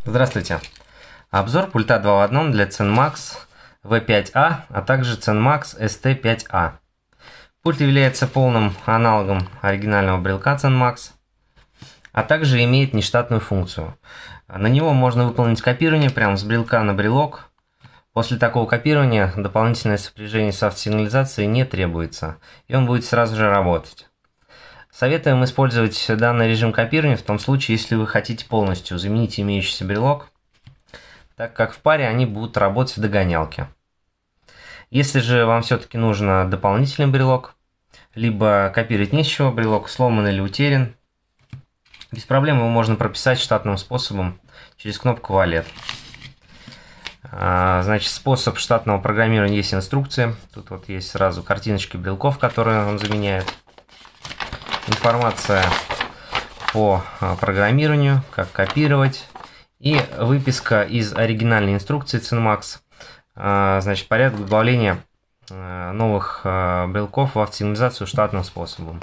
Здравствуйте! Обзор пульта 2 в 1 для ZenMax V5A, а также ZenMax ST5A. Пульт является полным аналогом оригинального брелка ZenMax, а также имеет нештатную функцию. На него можно выполнить копирование прямо с брелка на брелок. После такого копирования дополнительное сопряжение с автосигнализацией не требуется, и он будет сразу же работать. Советуем использовать данный режим копирования в том случае, если вы хотите полностью заменить имеющийся брелок, так как в паре они будут работать в догонялке. Если же вам все-таки нужен дополнительный брелок, либо копировать не с чего, брелок сломан или утерян, без проблем его можно прописать штатным способом через кнопку «Валет». Значит, способ штатного программирования есть инструкция. Тут вот есть сразу картиночки брелков, которые он заменяет. Информация по программированию, как копировать, и выписка из оригинальной инструкции ZenMax, значит, порядок добавления новых брелков в автосигнализацию штатным способом.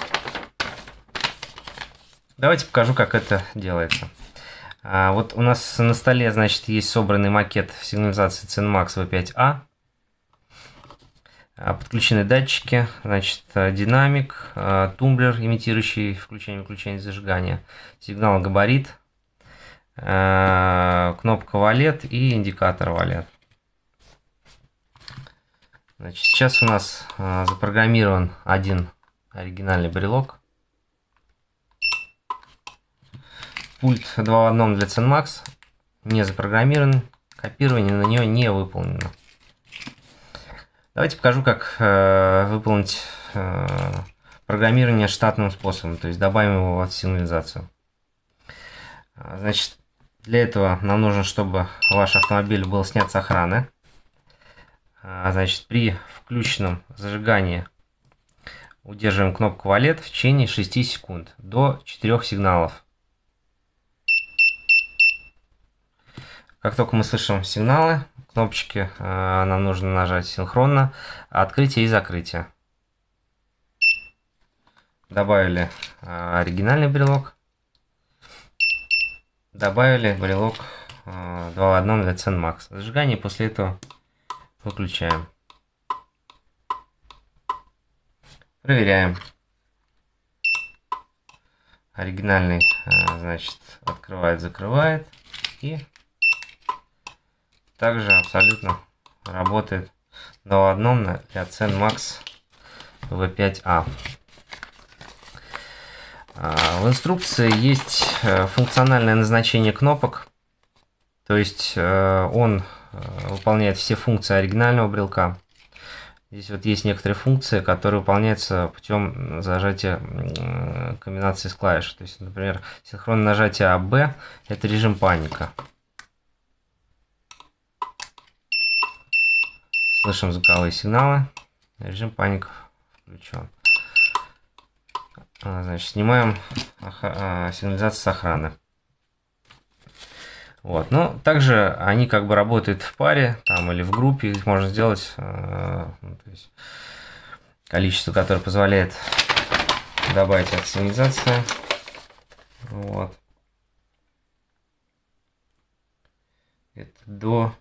Давайте покажу, как это делается. Вот у нас на столе, значит, есть собранный макет сигнализации ZenMax V5A. Подключены датчики, значит, динамик, тумблер, имитирующий включение-выключение зажигания, сигнал габарит, кнопка «Валет» и индикатор «Валет». Значит, сейчас у нас запрограммирован один оригинальный брелок. Пульт 2 в 1 для ZenMax не запрограммирован, копирование на нее не выполнено. Давайте покажу, как выполнить программирование штатным способом, то есть добавим его в автосигнализацию. Значит, для этого нам нужно, чтобы ваш автомобиль был снят с охраны. Значит, при включенном зажигании удерживаем кнопку «Валет» в течение 6 секунд до 4 сигналов. Как только мы слышим сигналы, кнопочки нам нужно нажать синхронно, открытие и закрытие. Добавили оригинальный брелок. Добавили брелок 2 в 1 для ZenMax. Зажигание после этого выключаем. Проверяем. Оригинальный, значит, открывает, закрывает. И также абсолютно работает 2 в 1 для ZenMax V5A. В инструкции есть функциональное назначение кнопок, то есть он выполняет все функции оригинального брелка. Здесь вот есть некоторые функции, которые выполняются путем зажатия комбинации с клавиш. То есть, например, синхронное нажатие АБ – это режим паника. Слышим звуковые сигналы, режим паника включен. Значит, снимаем сигнализацию с охраны. Вот. Но также они как бы работают в паре там, или в группе. Их можно сделать то есть, количество, которое позволяет добавить от сигнализации. Вот. Это до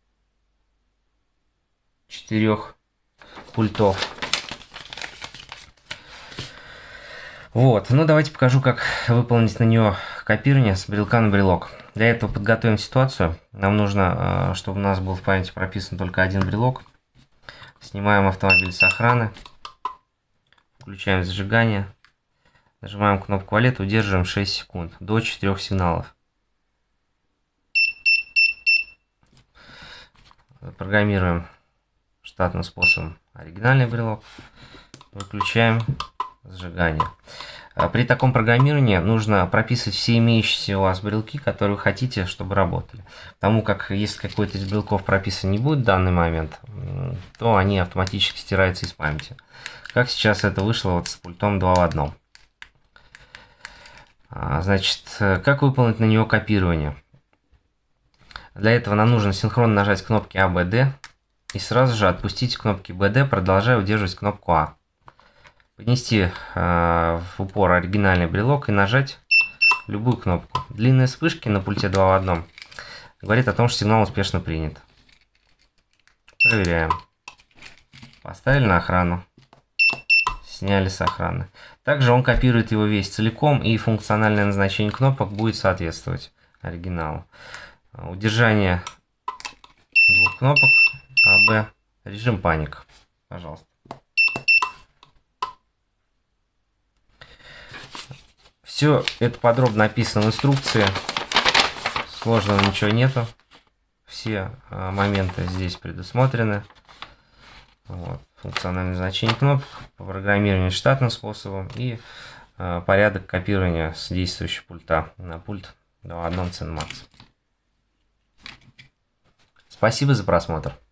4 пультов. Вот, ну давайте покажу, как выполнить на нее копирование с брелка на брелок. Для этого подготовим ситуацию. Нам нужно, чтобы у нас был в памяти прописан только один брелок. Снимаем автомобиль с охраны. Включаем зажигание. Нажимаем кнопку «Валет», удерживаем 6 секунд до 4 сигналов. Программируем штатным способом оригинальный брелок. Выключаем зажигание. При таком программировании нужно прописывать все имеющиеся у вас брелки, которые вы хотите, чтобы работали. Потому как если какой-то из брелков прописан не будет в данный момент, то они автоматически стираются из памяти. Как сейчас это вышло вот с пультом 2 в 1. Значит, как выполнить на него копирование? Для этого нам нужно синхронно нажать кнопки А, Б, Д и сразу же отпустить кнопки Б, Д, продолжая удерживать кнопку А. Поднести в упор оригинальный брелок и нажать любую кнопку. Длинные вспышки на пульте 2 в 1 говорит о том, что сигнал успешно принят. Проверяем. Поставили на охрану. Сняли с охраны. Также он копирует его весь целиком, и функциональное назначение кнопок будет соответствовать оригиналу. Удержание двух кнопок АБ. Режим паника. Пожалуйста. Все это подробно описано в инструкции. Сложного ничего нету. Все моменты здесь предусмотрены. Вот. Функциональное значение кнопок, программирование штатным способом и порядок копирования с действующего пульта на пульт 2.1 CENMAX. Спасибо за просмотр.